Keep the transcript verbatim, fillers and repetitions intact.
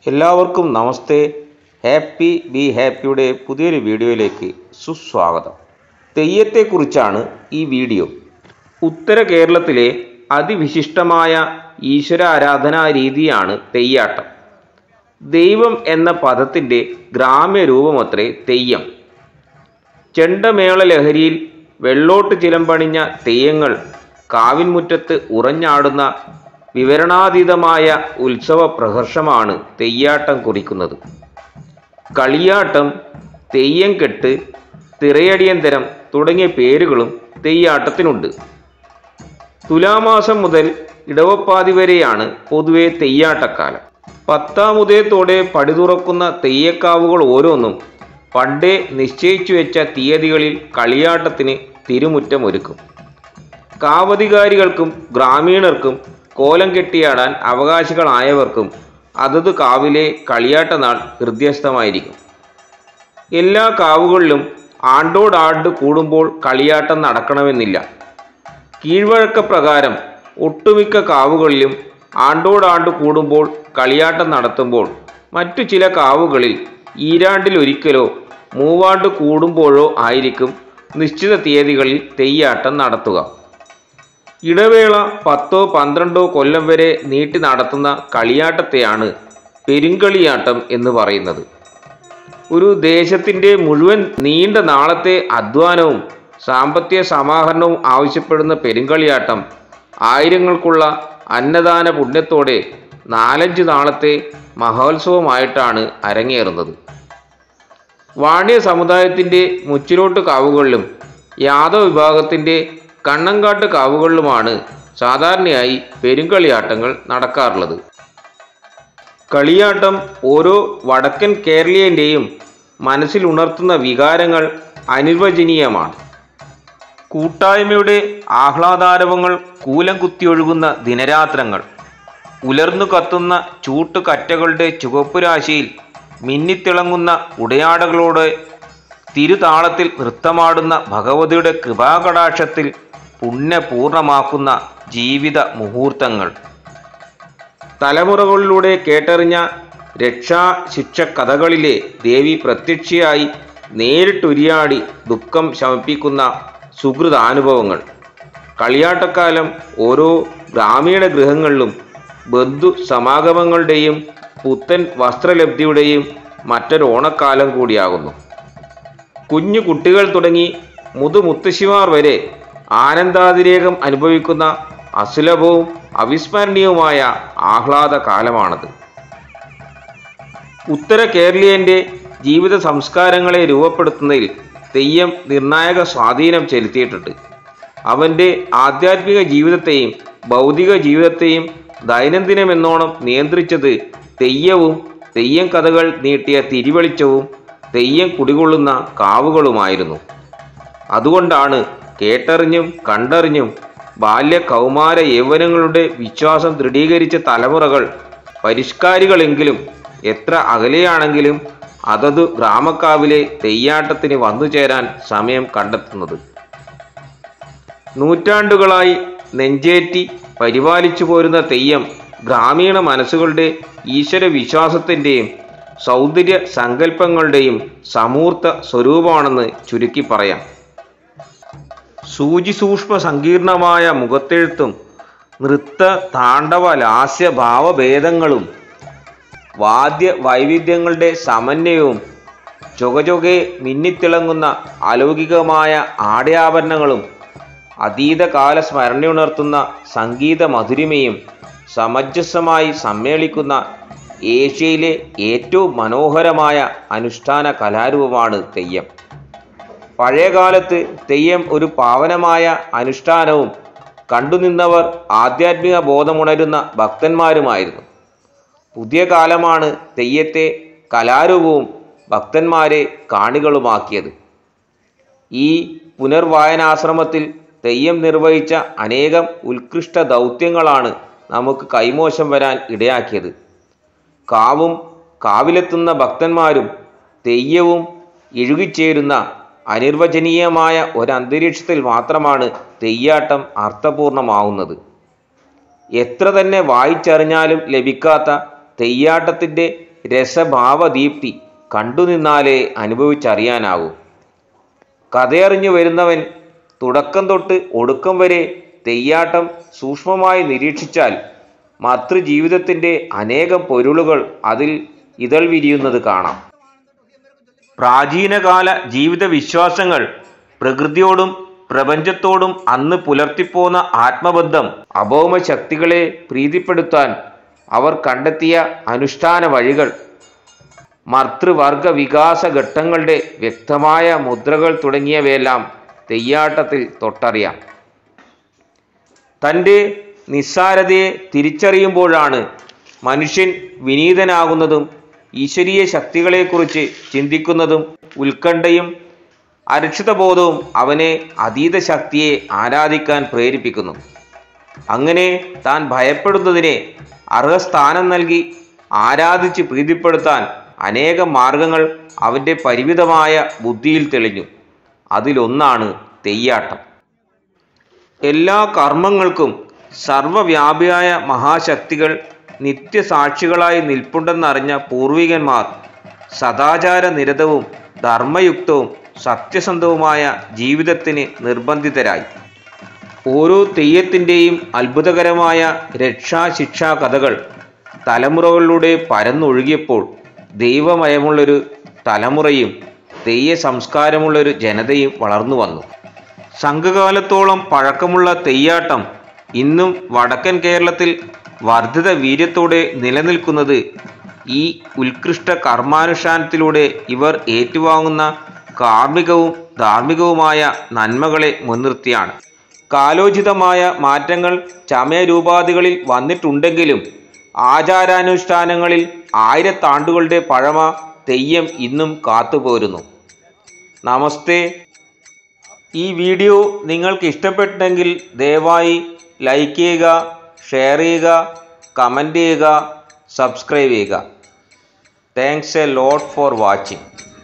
എല്ലാവർക്കും നമസ്തേ. Happy be ഹാപ്പിയുടെ പുതിയൊരു വീഡിയോയിലേക്ക് സുസ്വാഗതം. തെയ്യത്തെക്കുറിച്ചാണ് ഈ വീഡിയോ. ഉത്തര കേരളത്തിലെ അതിവിശിഷ്ടമായ ഈശ്വരാരാധനാ രീതിയാണ് തെയ്യാട്ടം. ദൈവം എന്ന പദത്തിൻ്റെ ഗ്രാമ്യരൂപമത്രേ തെയ്യം. ചെണ്ടമേള ലഹരിയിൽ വെള്ളോട്ട് ചിലമ്പണിഞ്ഞ തെയ്യങ്ങൾ കാവിൻമുറ്റത്ത് ഉറഞ്ഞാടുന്ന വിവരണാതീതമായ ഉത്സവ പ്രഹർഷമാണ് തെയ്യാട്ടം കുറിക്കുന്നത്. കളിയാട്ടം, തെയ്യംകെട്ട്, തിറയടിയന്തരം തുടങ്ങിയ പേരുകളും തെയ്യാട്ടത്തിനുണ്ട്. തുലാമാസം മുതൽ ഇടവപ്പാതി വരെയാണ് പൊതുവെ തെയ്യാട്ടക്കാലം. പത്താമുദയത്തോടെ പടി തുറക്കുന്ന തെയ്യക്കാവുകൾ ഓരോന്നും പണ്ടേ നിശ്ചയിച്ചു വെച്ച തീയതികളിൽ കളിയാട്ടത്തിന് തിരുമുറ്റമൊരുക്കും. കാവധികാരികൾക്കും ഗ്രാമീണർക്കും കോലം കെട്ടിയാടാൻ അവകാശികളായവർക്കും അതത് കാവിലെ കളിയാട്ട നാൾ ഹൃദ്യസ്ഥമായിരിക്കും. എല്ലാ കാവുകളിലും ആണ്ടോടാണ്ട് കൂടുമ്പോൾ കളിയാട്ടം നടക്കണമെന്നില്ല. കീഴ്വഴക്കപ്രകാരം ഒട്ടുമിക്ക കാവുകളിലും ആണ്ടോടാണ്ട് കൂടുമ്പോൾ കളിയാട്ടം നടത്തുമ്പോൾ മറ്റു ചില കാവുകളിൽ ഈരാണ്ടിലൊരിക്കലോ മൂവാണ്ട് കൂടുമ്പോഴോ ആയിരിക്കും നിശ്ചിത തീയതികളിൽ തെയ്യാട്ടം നടത്തുക. ഇടവേള പത്തോ പന്ത്രണ്ടോ കൊല്ലം വരെ നീട്ടി നടത്തുന്ന കളിയാട്ടത്തെയാണ് പെരുങ്കളിയാട്ടം എന്ന് പറയുന്നത്. ഒരു ദേശത്തിൻ്റെ മുഴുവൻ നീണ്ട നാളത്തെ അധ്വാനവും സാമ്പത്തിക സമാഹരണവും ആവശ്യപ്പെടുന്ന പെരുങ്കളിയാട്ടം ആയിരങ്ങൾക്കുള്ള അന്നദാന പുണ്യത്തോടെ നാലഞ്ച് നാളത്തെ മഹോത്സവമായിട്ടാണ് അരങ്ങേറുന്നത്. വാണ്യ സമുദായത്തിൻ്റെ മുച്ചിലോട്ട് കാവുകളിലും യാദവ വിഭാഗത്തിൻ്റെ കണ്ണങ്കാട്ട് കാവുകളിലുമാണ് സാധാരണയായി പെരുങ്കളിയാട്ടങ്ങൾ നടക്കാറുള്ളത്. കളിയാട്ടം ഓരോ വടക്കൻ കേരളീയൻ്റെയും മനസ്സിൽ ഉണർത്തുന്ന വികാരങ്ങൾ അനിർവചനീയമാണ്. കൂട്ടായ്മയുടെ ആഹ്ലാദാരവങ്ങൾ കൂലം കുത്തിയൊഴുകുന്ന ദിനരാത്രങ്ങൾ, ഉലർന്നു കത്തുന്ന ചൂട്ടുകറ്റകളുടെ ചുവപ്പുരാശിയിൽ മിന്നിത്തിളങ്ങുന്ന ഉടയാടകളോടെ തിരുതാളത്തിൽ നൃത്തമാടുന്ന ഭഗവതിയുടെ കൃപാകടാക്ഷത്തിൽ പുണ്യപൂർണമാക്കുന്ന ജീവിത മുഹൂർത്തങ്ങൾ, തലമുറകളിലൂടെ കേട്ടറിഞ്ഞ രക്ഷാശിക്ഷ കഥകളിലെ ദേവി പ്രത്യക്ഷയായി നേരിട്ടുരിയാടി ദുഃഖം ശമിപ്പിക്കുന്ന സുഹൃതാനുഭവങ്ങൾ. കളിയാട്ടക്കാലം ഓരോ ഗ്രാമീണ ഗൃഹങ്ങളിലും ബന്ധു സമാഗമങ്ങളുടെയും പുത്തൻ വസ്ത്രലബ്ധിയുടെയും മറ്റൊരു ഓണക്കാലം കൂടിയാകുന്നു. കുഞ്ഞു കുട്ടികൾ തുടങ്ങി മുതുമുത്തശ്ശിമാർ വരെ ആനന്ദാതിരേകം അനുഭവിക്കുന്ന അസുലഭവും അവിസ്മരണീയവുമായ ആഹ്ലാദ കാലമാണത്. ഉത്തര കേരളീയൻ്റെ ജീവിത സംസ്കാരങ്ങളെ രൂപപ്പെടുത്തുന്നതിൽ തെയ്യം നിർണായക സ്വാധീനം ചെലുത്തിയിട്ടുണ്ട്. അവൻ്റെ ആധ്യാത്മിക ജീവിതത്തെയും ഭൗതിക ജീവിതത്തെയും ദൈനംദിനമെന്നോണം നിയന്ത്രിച്ചത് തെയ്യവും തെയ്യം കഥകൾ നീട്ടിയ തിരിവെളിച്ചവും തെയ്യം കുടികൊള്ളുന്ന കാവുകളുമായിരുന്നു. അതുകൊണ്ടാണ് കേട്ടറിഞ്ഞും കണ്ടറിഞ്ഞും ബാല്യ കൗമാര യൗവനങ്ങളുടെ വിശ്വാസം ദൃഢീകരിച്ച തലമുറകൾ പരിഷ്കാരികളെങ്കിലും എത്ര അകലെയാണെങ്കിലും അതത് ഗ്രാമക്കാവിലെ തെയ്യാട്ടത്തിന് വന്നു ചേരാൻ സമയം കണ്ടെത്തുന്നത്. നൂറ്റാണ്ടുകളായി നെഞ്ചേറ്റി പരിപാലിച്ചു പോരുന്ന തെയ്യം ഗ്രാമീണ മനസ്സുകളുടെ ഈശ്വര വിശ്വാസത്തിൻ്റെയും സൗന്ദര്യ സങ്കല്പങ്ങളുടെയും സമൂർത്ത സ്വരൂപമാണെന്ന് ചുരുക്കി പറയാം. സൂചിസൂക്ഷ്മ സങ്കീർണമായ മുഖത്തെഴുത്തും നൃത്ത താണ്ഡവ ലാസ്യ ഭാവഭേദങ്ങളും വാദ്യ വൈവിധ്യങ്ങളുടെ സമന്വയവും ചൊകചൊകെ മിന്നിത്തിളങ്ങുന്ന അലൗകികമായ ആടയാഭരണങ്ങളും അതീതകാല സ്മരണയുണർത്തുന്ന സംഗീത മധുരിമയും സമഞ്ജസമായി സമ്മേളിക്കുന്ന ഏഷ്യയിലെ ഏറ്റവും മനോഹരമായ അനുഷ്ഠാന കലാരൂപമാണ് തെയ്യം. പഴയകാലത്ത് തെയ്യം ഒരു പാവനമായ അനുഷ്ഠാനവും കണ്ടുനിന്നവർ ആധ്യാത്മിക ബോധമുണരുന്ന ഭക്തന്മാരുമായിരുന്നു. പുതിയ കാലമാണ് തെയ്യത്തെ കലാരൂപവും ഭക്തന്മാരെ കാണികളുമാക്കിയത്. ഈ പുനർവായനാശ്രമത്തിൽ തെയ്യം നിർവഹിച്ച അനേകം ഉത്കൃഷ്ട ദൗത്യങ്ങളാണ് നമുക്ക് കൈമോശം വരാൻ ഇടയാക്കിയത്. കാവും കാവിലെത്തുന്ന ഭക്തന്മാരും തെയ്യവും ഇഴുകിച്ചേരുന്ന അനിർവചനീയമായ ഒരന്തരീക്ഷത്തിൽ മാത്രമാണ് തെയ്യാട്ടം അർത്ഥപൂർണമാവുന്നത്. എത്ര തന്നെ വായിച്ചറിഞ്ഞാലും ലഭിക്കാത്ത തെയ്യാട്ടത്തിൻ്റെ രസഭാവദീപ്തി കണ്ടുനിന്നാലേ അനുഭവിച്ചറിയാനാവൂ. കഥയറിഞ്ഞു വരുന്നവൻ തുടക്കം തൊട്ട് ഒടുക്കം വരെ തെയ്യാട്ടം സൂക്ഷ്മമായി നിരീക്ഷിച്ചാൽ മാതൃജീവിതത്തിൻ്റെ അനേകം പൊരുളുകൾ അതിൽ ഇതൾ വിരിയുന്നത് കാണാം. പ്രാചീനകാല ജീവിത വിശ്വാസങ്ങൾ, പ്രകൃതിയോടും പ്രപഞ്ചത്തോടും അന്ന് പുലർത്തിപ്പോന്ന ആത്മബന്ധം, അഭൗമ ശക്തികളെ പ്രീതിപ്പെടുത്താൻ അവർ കണ്ടെത്തിയ അനുഷ്ഠാന വഴികൾ, മർത്തൃവർഗ വികാസ ഘട്ടങ്ങളുടെ വ്യക്തമായ മുദ്രകൾ തുടങ്ങിയവയെല്ലാം തെയ്യാട്ടത്തിൽ തൊട്ടറിയാം. തൻ്റെ നിസ്സാരതയെ തിരിച്ചറിയുമ്പോഴാണ് മനുഷ്യൻ വിനീതനാകുന്നതും ഈശ്വരീയ ശക്തികളെക്കുറിച്ച് ചിന്തിക്കുന്നതും. ഉത്കണ്ഠയും അരക്ഷിതബോധവും അവനെ അതീത ശക്തിയെ ആരാധിക്കാൻ പ്രേരിപ്പിക്കുന്നു. അങ്ങനെ താൻ ഭയപ്പെടുന്നതിനെ അർഹസ്ഥാനം നൽകി ആരാധിച്ച് പ്രീതിപ്പെടുത്താൻ അനേകം മാർഗങ്ങൾ അവൻ്റെ പരിമിതമായ ബുദ്ധിയിൽ തെളിഞ്ഞു. അതിലൊന്നാണ് തെയ്യാട്ടം. എല്ലാ കർമ്മങ്ങൾക്കും സർവവ്യാപിയായ മഹാശക്തികൾ നിത്യസാക്ഷികളായി നിൽപ്പുണ്ടെന്നറിഞ്ഞ പൂർവികന്മാർ സദാചാര നിരതവും ധർമ്മയുക്തവും സത്യസന്ധവുമായ ജീവിതത്തിന് നിർബന്ധിതരായി. ഓരോ തെയ്യത്തിൻ്റെയും അത്ഭുതകരമായ രക്ഷാശിക്ഷാ കഥകൾ തലമുറകളിലൂടെ പരന്നൊഴുകിയപ്പോൾ ദൈവമയമുള്ളൊരു തലമുറയും തെയ്യ സംസ്കാരമുള്ളൊരു ജനതയും വളർന്നു വന്നു. സംഘകാലത്തോളം പഴക്കമുള്ള തെയ്യാട്ടം ഇന്നും വടക്കൻ കേരളത്തിൽ വർദ്ധിത വീര്യത്തോടെ നിലനിൽക്കുന്നത് ഈ ഉത്കൃഷ്ട കർമാനുഷ്ഠാനത്തിലൂടെ ഇവർ ഏറ്റുവാങ്ങുന്ന കാർമ്മികവും ധാർമ്മികവുമായ നന്മകളെ മുൻനിർത്തിയാണ്. കാലോചിതമായ മാറ്റങ്ങൾ ചമയരൂപാദികളിൽ വന്നിട്ടുണ്ടെങ്കിലും ആചാരാനുഷ്ഠാനങ്ങളിൽ ആയിരത്താണ്ടുകളുടെ പഴമ തെയ്യം ഇന്നും കാത്തുപോരുന്നു. നമസ്തേ. ഈ വീഡിയോ നിങ്ങൾക്ക് ഇഷ്ടപ്പെട്ടെങ്കിൽ ദയവായി ലൈക്ക് ചെയ്യുക, ഷെയർ ചെയ്യുക, കമൻറ്റ് ചെയ്യുക, സബ്സ്ക്രൈബ് ചെയ്യുക. Thanks a lot for watching.